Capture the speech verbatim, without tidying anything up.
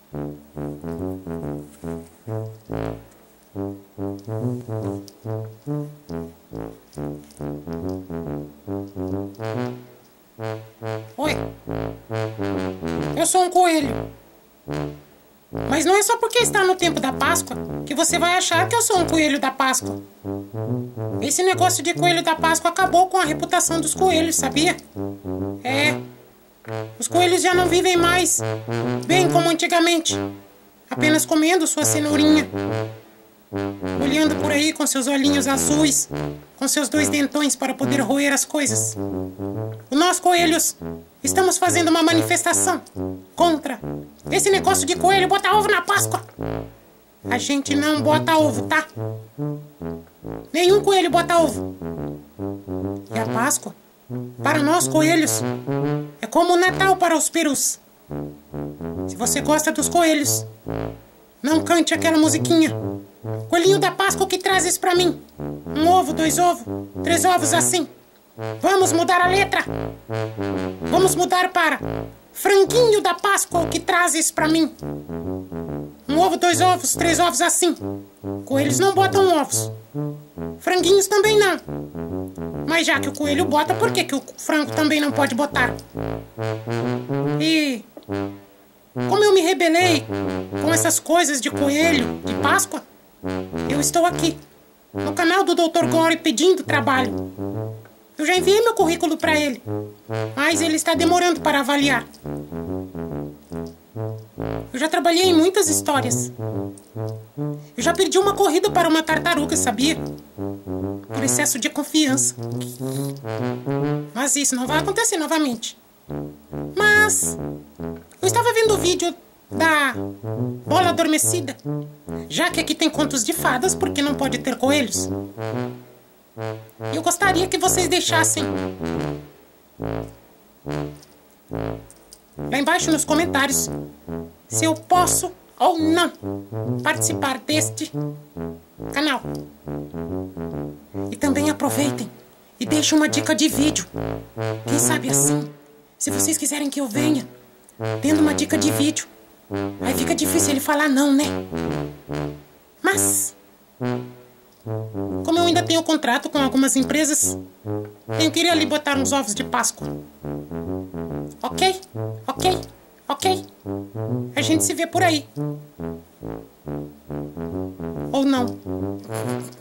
Oi, eu sou um coelho. Mas não é só porque está no tempo da Páscoa que você vai achar que eu sou um coelho da Páscoa. Esse negócio de coelho da Páscoa acabou com a reputação dos coelhos, sabia? É, os coelhos já não vivem mais bem como antigamente, apenas comendo sua cenourinha, olhando por aí com seus olhinhos azuis, com seus dois dentões para poder roer as coisas. Nós, coelhos, estamos fazendo uma manifestação contra esse negócio de coelho botar ovo na Páscoa. A gente não bota ovo, tá? Nenhum coelho bota ovo. E a Páscoa, para nós, coelhos, é como o Natal para os perus. Se você gosta dos coelhos, não cante aquela musiquinha. Coelhinho da Páscoa, que trazes pra mim? Um ovo, dois ovos, três ovos assim. Vamos mudar a letra. Vamos mudar para franguinho da Páscoa, o que trazes pra mim? Um ovo, dois ovos, três ovos assim. Coelhos não botam ovos. Franguinhos também não. Mas já que o coelho bota, por que que o frango também não pode botar? E como eu me rebelei com essas coisas de coelho, de Páscoa, eu estou aqui, no canal do doutor Gore, pedindo trabalho. Eu já enviei meu currículo para ele, mas ele está demorando para avaliar. Eu já trabalhei em muitas histórias. Eu já perdi uma corrida para uma tartaruga, sabia? Por excesso de confiança. Mas isso não vai acontecer novamente. Mas eu estava vendo o vídeo da bola adormecida. Já que aqui tem contos de fadas, por que não pode ter coelhos? Eu gostaria que vocês deixassem lá embaixo nos comentários se eu posso ou não participar deste canal. E também aproveitem e deixem uma dica de vídeo. Quem sabe assim, se vocês quiserem que eu venha, tendo uma dica de vídeo, aí fica difícil ele falar não, né? Mas como eu ainda tenho contrato com algumas empresas, eu queria ali botar uns ovos de Páscoa. Ok? Ok? Ok? A gente se vê por aí. Ou não.